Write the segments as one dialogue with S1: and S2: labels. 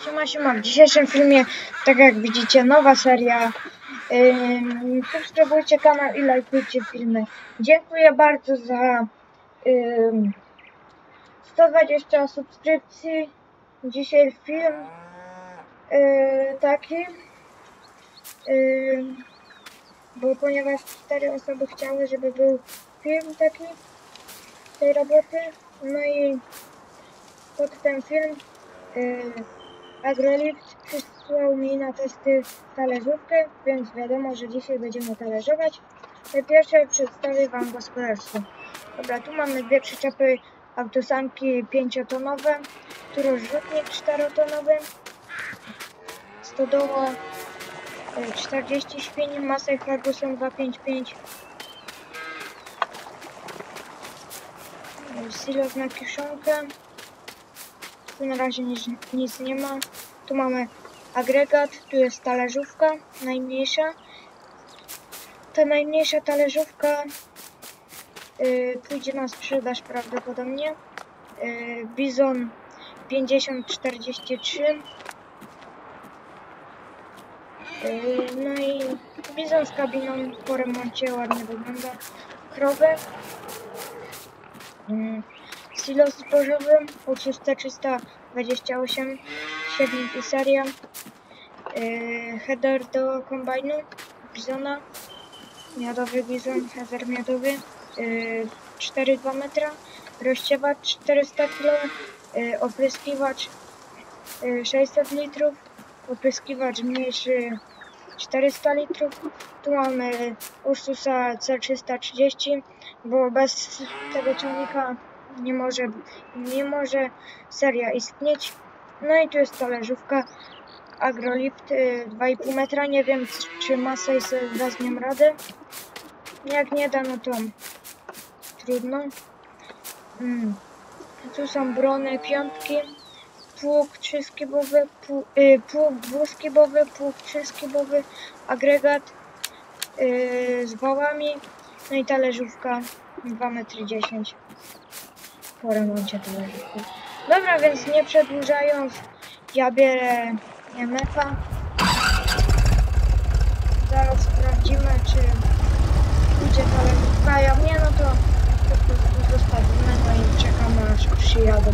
S1: Siema. W dzisiejszym filmie, tak jak widzicie, nowa seria. Subskrybujcie kanał i lajkujcie filmy. Dziękuję bardzo za 120 subskrypcji. Dzisiaj film taki, bo ponieważ 4 osoby chciały, żeby był film taki tej roboty, no i pod ten film Agrolift przysłał mi na testy talerzówkę, więc wiadomo, że dzisiaj będziemy talerzować. Pierwsze przedstawię wam gospodarstwo. Dobra, tu mamy dwie przyczepy autosanki 5-tonowe, tu rozrzutnik 4-tonowy, stodoła 40 świń, Massey Ferguson 255, silos na kiszonkę. Tu na razie nic nie ma. Tu mamy agregat, tu jest talerzówka najmniejsza. Ta najmniejsza talerzówka pójdzie na sprzedaż prawdopodobnie. Bizon 5043. No i bizon z kabiną po remoncie ładnie wygląda. Krowy. Silos zbożowy, uczyste 328, siewnik i seria, header do kombajnu, bizona, miodowy bizon, header miodowy, 4,2 metra, rozsiewacz 400 kg, opryskiwacz 600 litrów, opryskiwacz mniejszy 400 litrów. Tu mamy Ursusa C330, bo bez tego ciągnika nie może seria istnieć. No i tu jest talerzówka Agrolift 2,5 metra. Nie wiem, czy Massey sobie da z nią radę. Jak nie da, no to trudno. Tu są brony, piątki, pług 3-skibowy, pług 2-skibowy, pług 3-skibowy, agregat z wałami, no i talerzówka 2,10 m po remoncie talerzówki. Dobra, więc nie przedłużając, ja bierę MF-a. Zaraz sprawdzimy, czy pójdzie talerzówka. Jak nie, no to po prostu zostawimy, no i czekamy, aż przyjadą.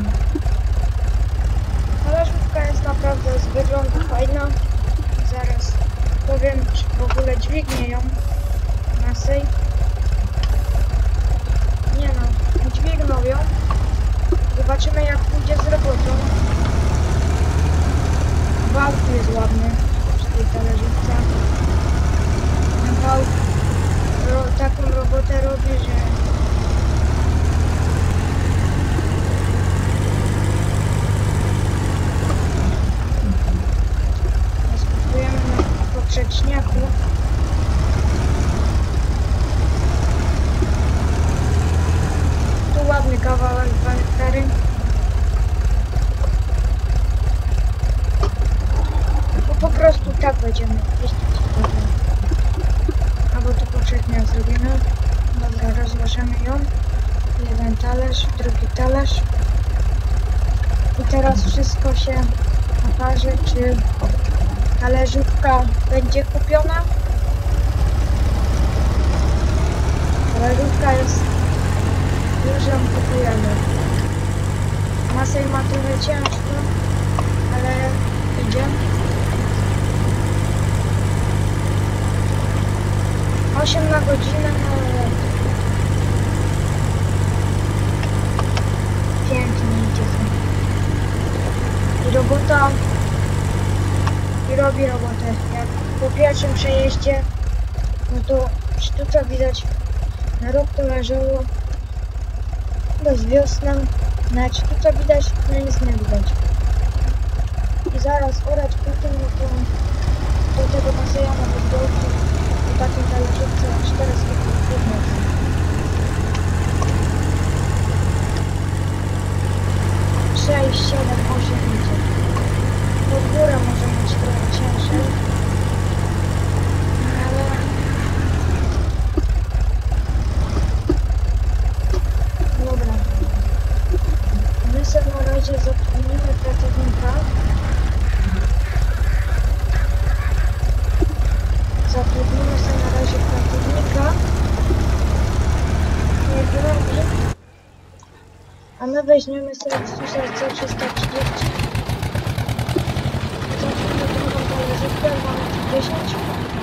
S1: Talerzówka jest naprawdę z wyglądu fajna. Zaraz powiem, czy w ogóle dźwignie ją Massey. Nie no, dźwignął ją. Zobaczymy, jak pójdzie z robotą. Wał tu jest ładny przy tej talerzówce. Wał taką robotę robi, że spróbujemy na poprzeczniaku. Tu ładny kawałek 2 hektary. Po prostu tak będziemy jeździć. Albo tu poprzednio zrobimy. Dobra, rozłożymy ją. Jeden talerz, drugi talerz. I teraz wszystko się okaże, czy talerzówka będzie kupiona. Talerzówka jest, już ją kupujemy. Massey ma trochę ciężko, ale idzie. 8 na godzinę, no pięknie idzie to. I robota, i robi robotę. Jak po pierwszym przejeździe, no to sztuca widać, na rok to leżało, bez wiosna, nawet sztuca widać, no nic nie widać. I zaraz orać potem, no to do tego Masseya nawet dołki. Takiej talerzówce 400 km. Sześć, 7, 8 idzie. Pod górę może być trochę ciężej. Ale dobra. My sobie na razie zatrudnimy pracownika. weźmiemy sobie Susa C330. Zacznijmy drugą talerzówkę, mamy 10.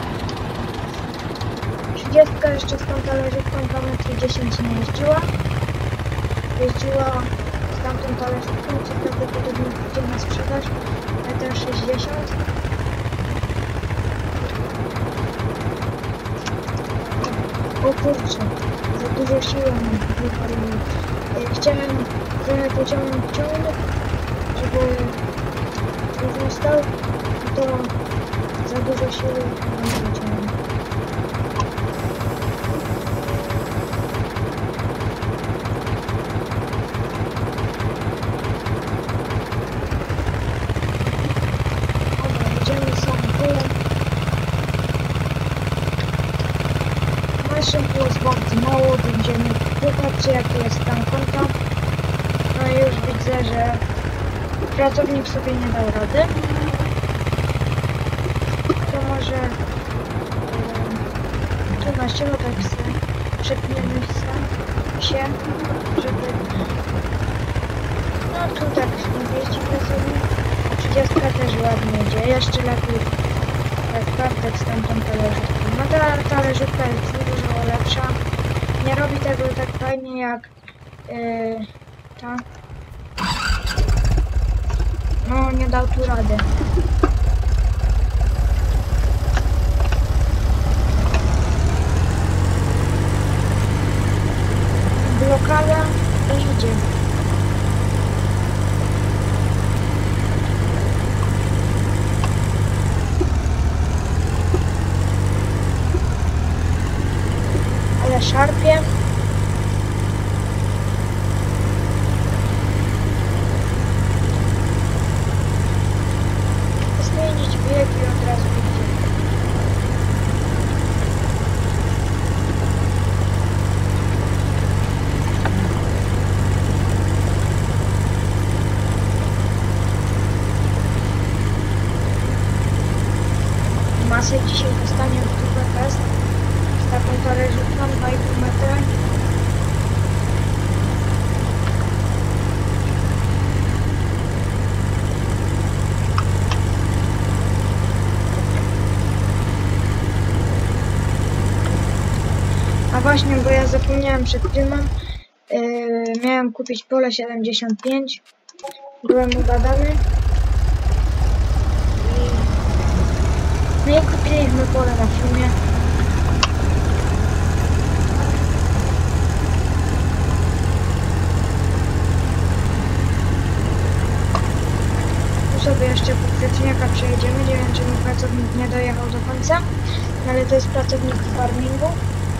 S1: 30 jeszcze z tą talerzówką 2,10 m nie jeździła. Jeździła z tamtą talerzówką, co prawdopodobnie pójdzie na sprzedaż, 1,60 m. O kurczę, za dużo siły mi wypaliło. Chciałem trochę pociągnąć ciągnik, żeby równo stał, to za dużo siły nie wyciągnął. Dobra, idziemy sobie tyle. Maszyn tu jest bardzo mało, będziemy popatrzeć jaki jest tam konta. No i już widzę, że pracownik sobie nie dał rady. To może tu na środek przepniemy się, żeby... No tu tak nie jeździ pracownik. 30 też ładnie idzie, jeszcze lepiej jak Bartek z tamtą talerzówką. No ta talerzówka jest dużo lepsza. Nie robi tego tak fajnie jak ta. No nie dał tu rady. Blokada i idzie. Ale szarpie. Zmienić bieg i od razu idzie. Masę dzisiaj dostanie w Turbo Fest z taką talerzówką 2,5 metra. A właśnie, bo ja zapomniałem przed filmem, miałem kupić pole 75, byłem ugadany i kupiliśmy pole na filmie. Tu sobie jeszcze poprzeczniaka przejedziemy, nie wiem czy mój pracownik nie dojechał do końca, ale to jest pracownik w farmingu.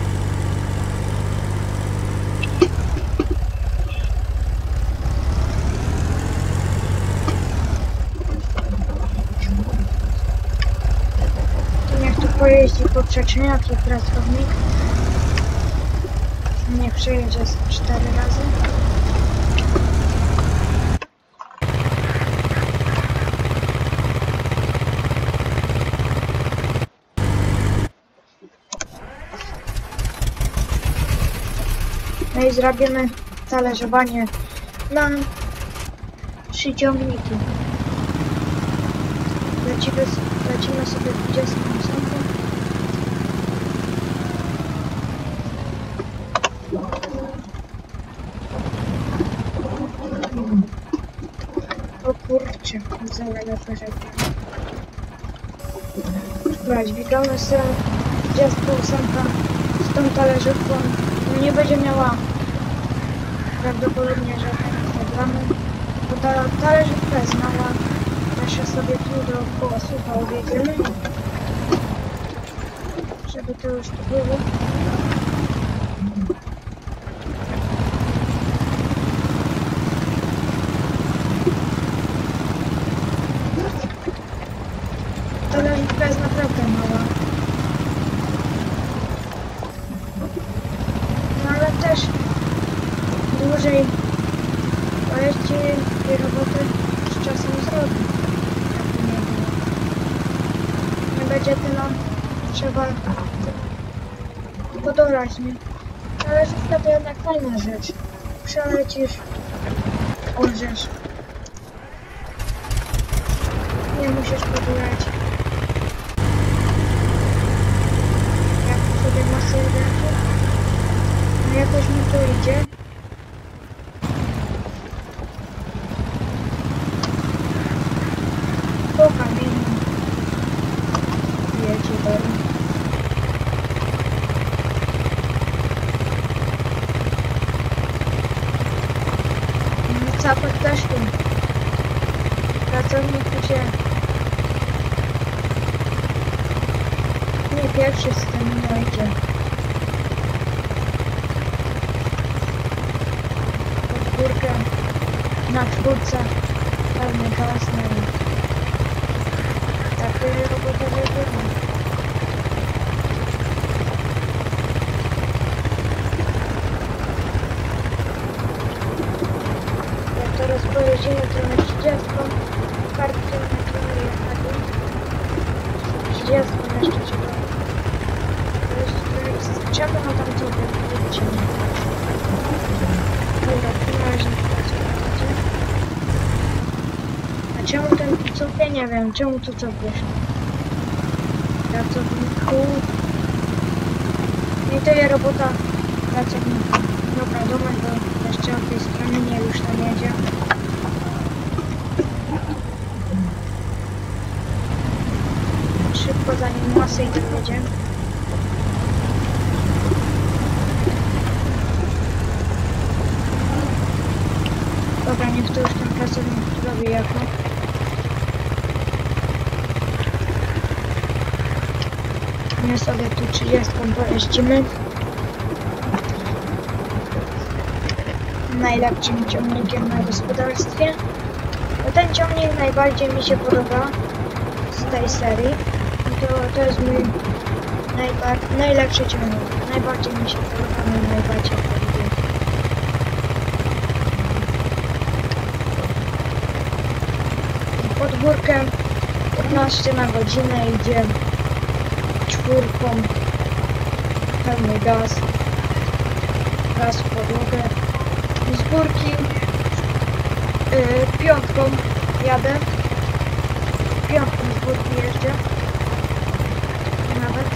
S1: Pojeździ poprzeczniaki pracownik. Niech przejedzie 4 razy. No i zrobimy talerzowanie na 3 ciągniki. Lecimy sobie 28. O kurczę, zalewa rzeka. Dobra, dźwigamy sobie 28 z tą talerzówką. No nie będzie miała prawdopodobnie żadnych problemów, bo ta talerzówka jest mała. Jeszcze sobie tu dookoła słupa objedziemy, żeby to już tu było. Talerzówka jest naprawdę mała. No ale też dłużej pojeździ tej roboty z czasem zrobi. Nie będzie tyle trzeba podorać, nie? Talerzówka to jednak fajna rzecz. Przelecisz Orzesz. Nie musisz podulać. Jak sobie masę leczy? No jakoś mi to idzie. Po kamieniu. Wiecie, dalej. Capak też tu. Pracownik gdzie? Nie pierwszy z tym nie idzie. Pod górkę na czwórce pełny gaz i tak robota wygląda. Teraz pojedziemy trochę 30, parę kilometrów jechali. 30 jeszcze trzeba. Trzeba na tam sobie wyjdziemy. Dobra, poważnie pracujecie. A czemu ten cofie? Nie wiem, czemu tu cofiesz? Pracowniku. I to jest robota pracownika. Dobra, domek do jeszcze od tej strony, nie, już tam jedzie. Szybko zanim masę i tak jedzie. Dobra, niech to już ten pracownik robi jako. My sobie tu 30 pojeździmy. Najlepszym ciągnikiem na gospodarstwie. No ten ciągnik najbardziej mi się podoba z tej serii. To jest mój najlepszy ciągnik. Najbardziej mi się podoba, najbardziej lubię. Pod górkę 15 na godzinę idzie czwórką, pełny gaz w podłogę. Z górki piątką jadę. Piątką z górki jeżdżę. Nawet.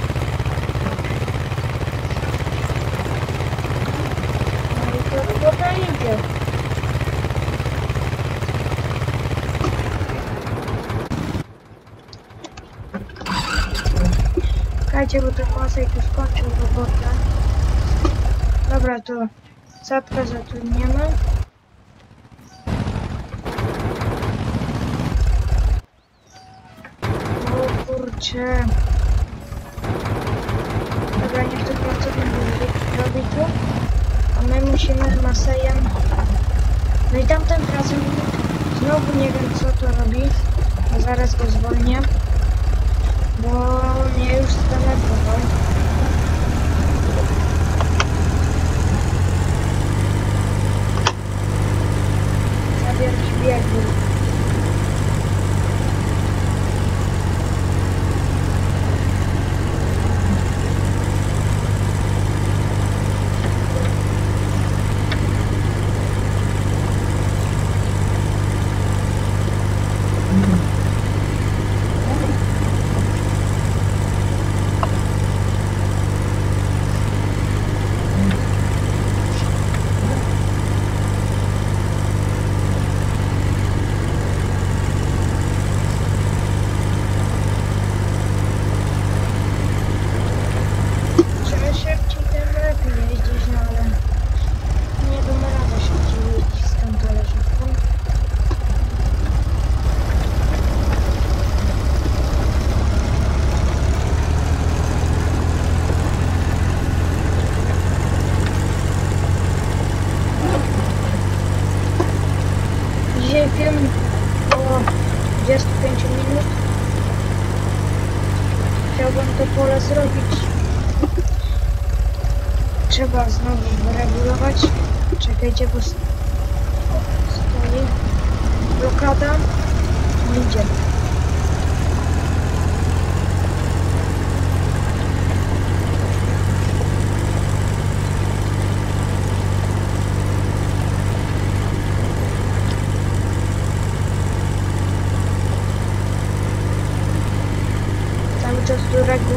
S1: No i to robota idzie. Czekajcie, bo ten pasek już skończył robotę. Dobra, to sadkę zatrudniemy. O kurczę. Dobra, niech to pracownik robi tu. A my musimy masejem. No i tamten pracownik znowu nie wiem co to robi. Zaraz go zwolnię. Bo mnie już zdenerwował. Wielki biegu. Dzisiaj film około 25 minut. Chciałbym to pole zrobić. Trzeba znowu wyregulować. Czekajcie, bo stoi blokada. Idzie.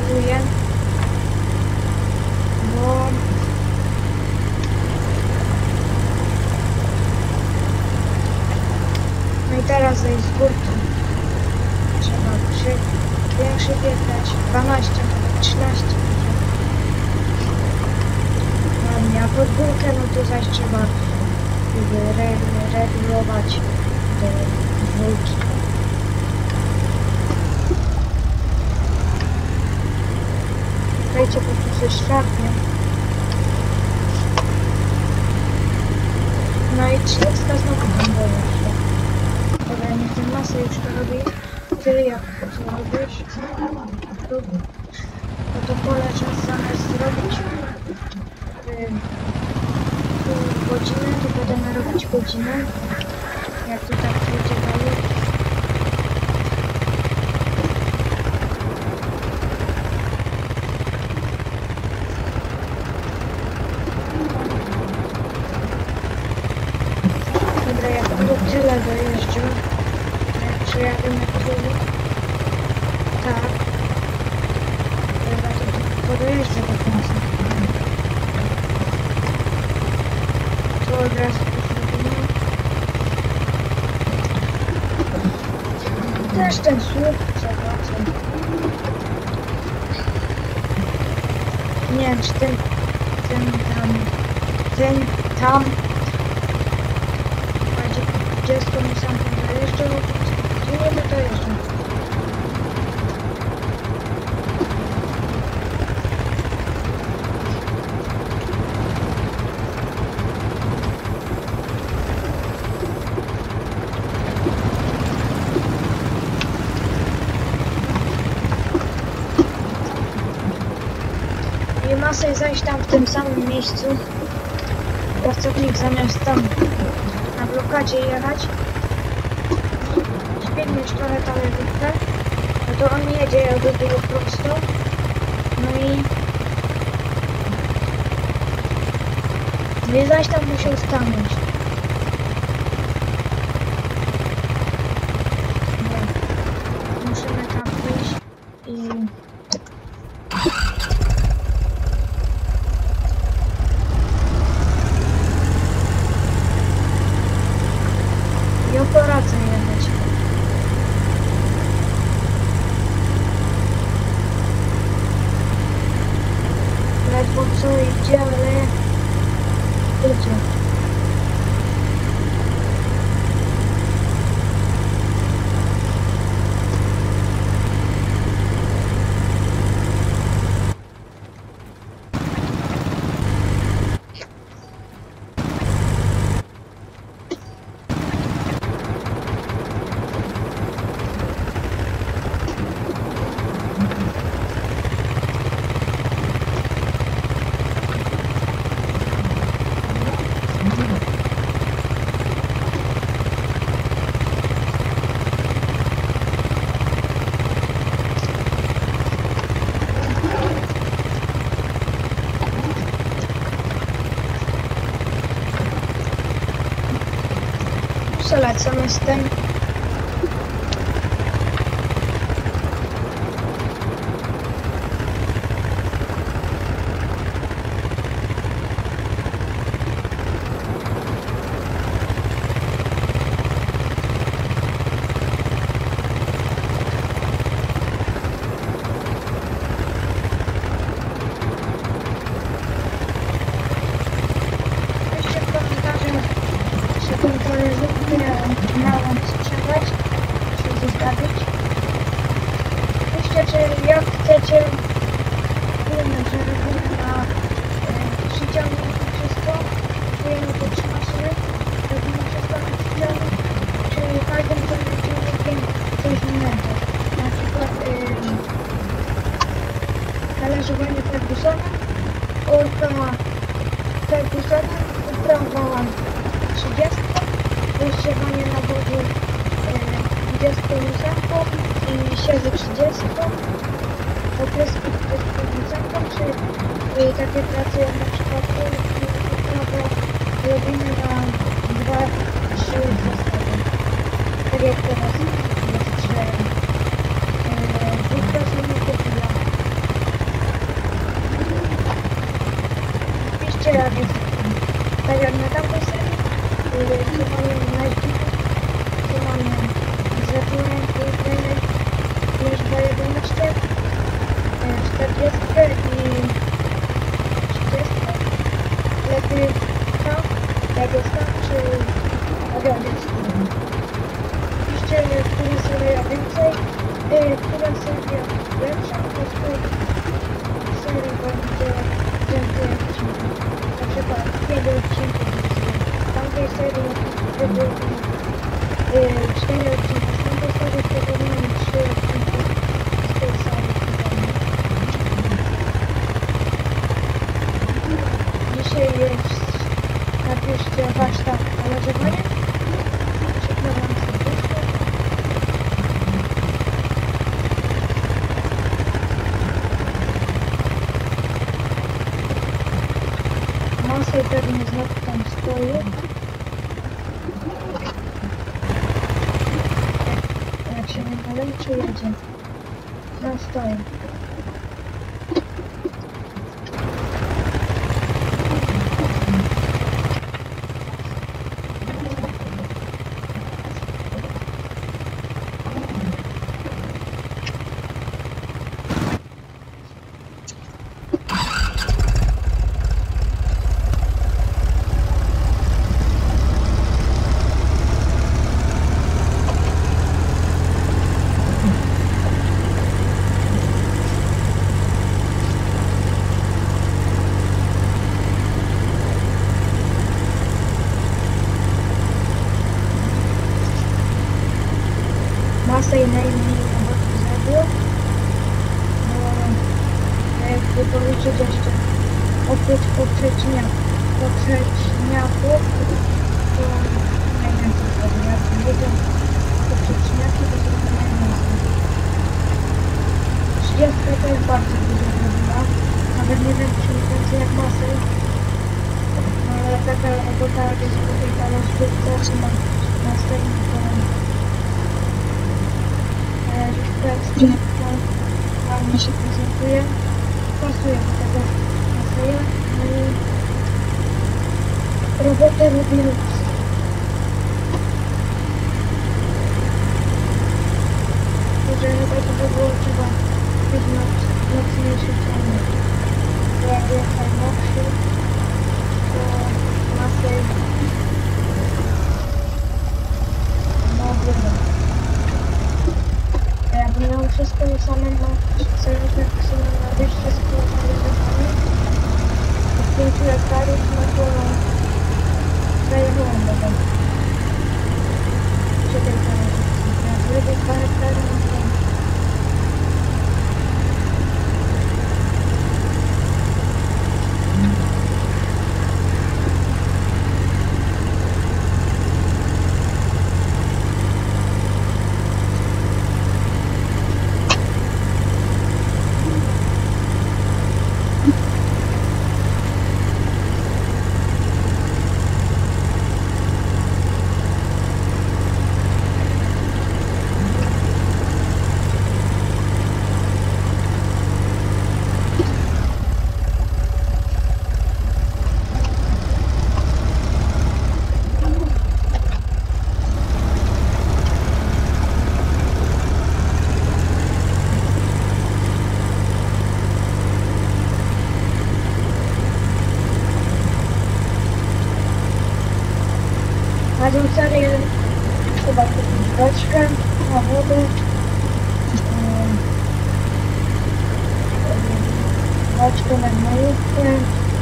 S1: wywołuję, bo no i teraz zejść z górki. Trzeba większy biegać, 12, nawet 13. Ładnie, a pod górkę no to zaś trzeba regulować do dwójki. Czekajcie, bo tu coś szarpnie. No i 30 znowu tam boję. Dobra, niech ten masę już to robi. Ty jak to robisz? To pole czas zamiast zrobić pół godziny, to będziemy robić godzinę. Jak to tak będzie dalej. Dobra, jak do tyle dojeżdżę, jak przejadę na tyle, tak, dobra, to podojeżdżę do końca. To od razu zrobimy. Też ten słup zobaczę. Nie wiem, czy ten tam 20 mi sam dojeżdżał, to nie ma dojeżdżał. I ma sobie zajść tam w tym samym miejscu. Pracownik zamiast tam na blokadzie jechać, biegniesz trochę tam lewicę, no to on jedzie jak do tego prosto, no i zaś tam musiał stanąć. Dobra. Musimy tam wyjść i operację jechać. Ledwo co idzie, ale idzie. Przelecamy z tym. Piszcie w komentarzach, czy kontrolerzówkę miałam sprzedać, czy zostawić. Piszcie, czy jak chcecie filmy, że robimy na przyciągnik i wszystko, czujemy to 3 maszyny, robimy wszystko na przyciągnik, czy każdym ciągnikiem coś innego. Na przykład talerzowanie Fergusonem, orka Fergusonem, uprawa 30, rozsiewanie nawozu 28 i siewy 30, opryski 28, czy takie prace jak na przykład uprawę robimy na 2-3 zestawy. Tak jak teraz jest, że wówczas nie kupiła. tak jak na tamtej serii, tu mamy Nike, tu mamy Zeppelin, liczba 11, 40 i 30. Lepiej tam, jak jest tam, czy obiadek. Piszcie, która seria więcej, która seria lepsza, to z tej serii będzie więcej odcinków. Na przykład 5 odcinków z tamtej serii były 4 odcinki z tamtej serii, wtedy mamy 3 odcinki z tej serii. Dzisiaj jest, napiszcie hashtag nagrywanie. Przepraszam serdecznie. Masej pewnie znowu tam stoi. Jak się nie naleczy, jedzie. No stoi. Masej najmniej roboty zrobił. No, jakby policzyć jeszcze oprócz poprzeczniaków, to najwięcej zrobił. Jak wiedzą poprzeczniaki, to zrobił najwięcej. 30 to jest bardzo dużo zrobiła. Nawet nie wiem, czy więcej jak Masej. No, ale taka robota jest tutaj ta rozgrywka, czy na następnym ładnie się prezentuje, pasuje do tego Maseja, no i robotę robi Lux. Może chyba to by było trzeba być mocniejszy ciągnik. Bo jak jest najmocniejszy, to Masej no wygląda. Jakby miał wszystko samemu, samemu na wyjście z kołowami, z 5 hektarów, no to zajechałem do tego. Czy tej parę. Jak lubię 2 hektary, no to na tą serię chyba kupić beczkę na wodę, beczkę na gnojówkę.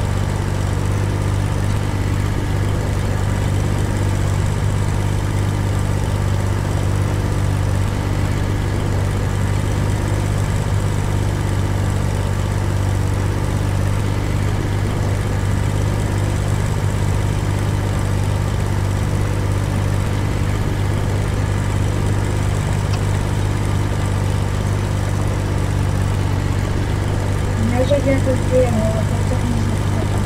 S1: Jeżeli jakoś wyjechał, to nie zaskoczy.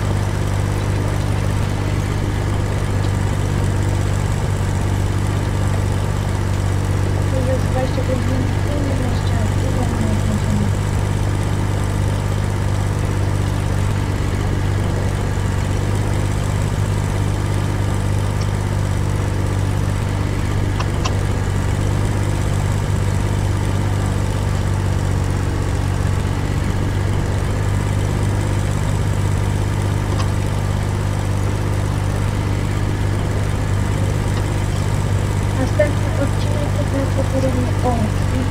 S1: To jest 25 minut, nie jeszcze O,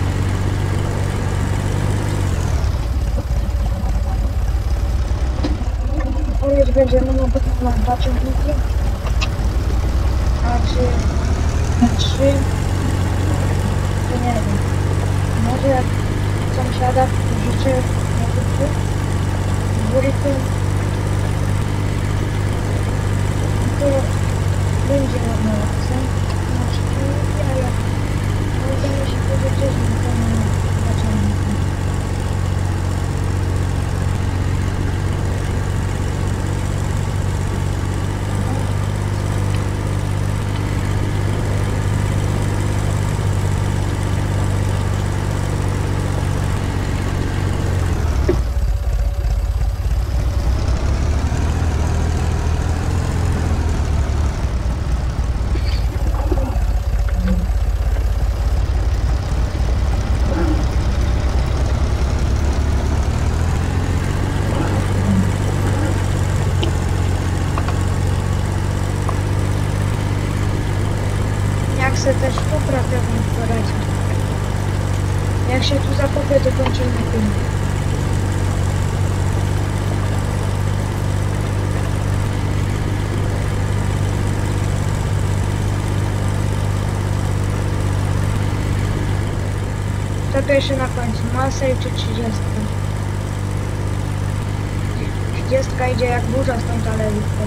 S1: ale będziemy na 2 ciągniki, a czy na 3, to nie wiem. Może jak sąsiada życzę na kupu, dwójkę, to będzie ładna akcja. Na 3 ciągniki, ale możemy się powiedzieć, że to na 2 ciągniki. Jak se też poprawię w poradzie. Jak się tu zakopię, to kończymy film. To pierwszy na końcu. Masej czy 30? 30 idzie jak burza z tą talerówką.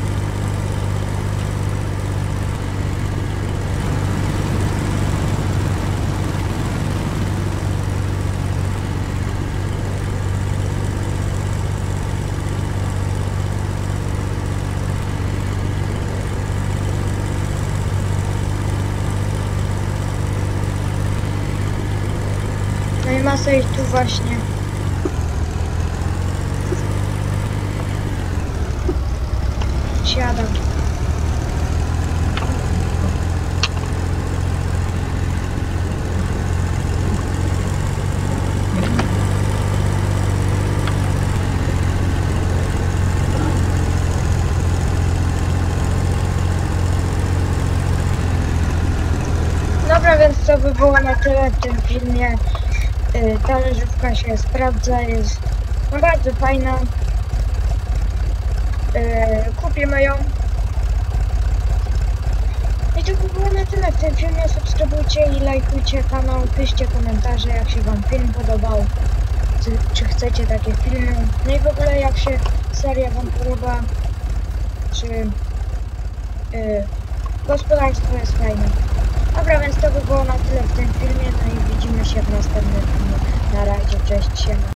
S1: No i Masej tu właśnie. Siadam. Dobra, więc to by było na tyle w tym filmie. Talerzówka się sprawdza, jest no bardzo fajna. Kupimy ją. I to by było na tyle w tym filmie. Subskrybujcie i lajkujcie kanał, piszcie komentarze, jak się wam film podobał, czy chcecie takie filmy. No i w ogóle jak się seria wam podoba, czy gospodarstwo jest fajne. Dobra, więc to by było na tyle w tym filmie, no i widzimy się w następnym filmie. Na razie, cześć, siema.